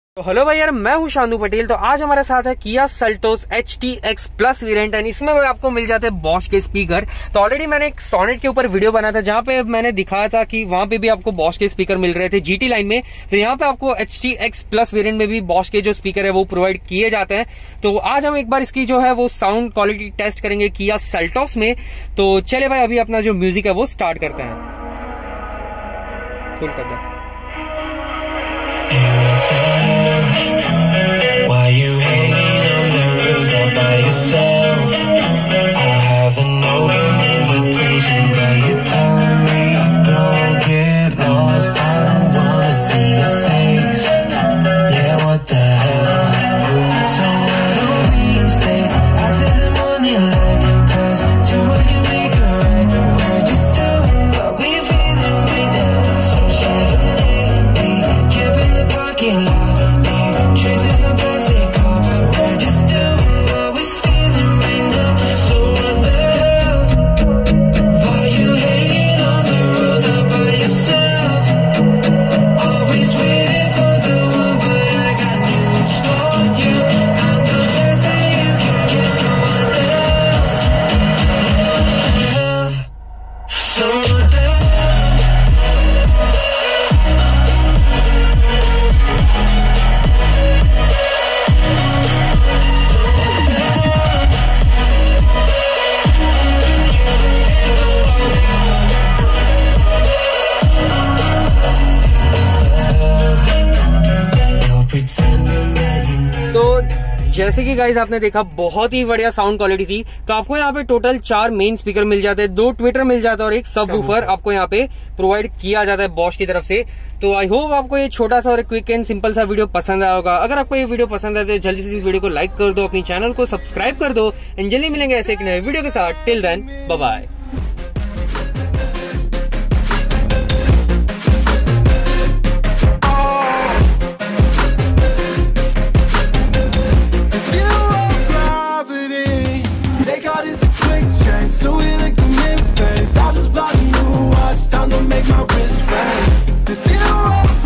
तो हेलो भाई यार, मैं हूं शांतु पटेल। तो आज हमारे साथ है Kia Seltos HTX plus variant and इसमें आपको मिल जाते हैं बॉश के स्पीकर। तो ऑलरेडी मैंने एक सोनेट के ऊपर वीडियो बनाया था जहां पे मैंने दिखाया था कि वहां पे भी आपको बॉश के स्पीकर मिल रहे थे GT लाइन में। तो यहाँ पे आपको HTX प्लस वेरिएंट में भी बॉश के जो स्पीकर है वो प्रोवाइड किए जाते हैं। तो आज हम एक बार इसकी जो है वो साउंड क्वालिटी टेस्ट करेंगे किया सेल्टोस में। तो चले भाई अभी अपना जो म्यूजिक है वो स्टार्ट करते हैं। फुल कर दो। Why you hanging on the roof all by yourself? I have an open invitation, but you told me go get lost. I don't wanna see your face. Yeah, what the hell? So why don't we stay out till the morning light? 'Cause two words can make a right. We're just doing what we feeling right now. So Chardonnay, we camp in the parking lot. Traces of plastic cups. We're just doing what we're feeling right now. So what the hell? Why you hanging on the road all by yourself? Always waiting for the one, but I got news for you. I'm the best that you can get. So what the hell? So what the hell? तो जैसे कि guys आपने देखा बहुत ही बढ़िया sound quality थी। तो आपको यहाँ पे टोटल 4 मेन स्पीकर मिल जाते हैं, 2 ट्विटर मिल जाता है और एक सब वूफर आपको यहाँ पे प्रोवाइड किया जाता है बॉश की तरफ से। तो आई होप आपको ये छोटा सा और क्विक एंड सिंपल सा वीडियो पसंद आया होगा। अगर आपको ये वीडियो पसंद आए तो जल्दी से इस वीडियो को लाइक कर दो, अपनी चैनल को सब्सक्राइब कर दो एंड जल्दी मिलेंगे ऐसे एक नए वीडियो के साथ। Till then bye bye. So with a commit face, I'll just block a new watch. Time to make my wrist ring. The zero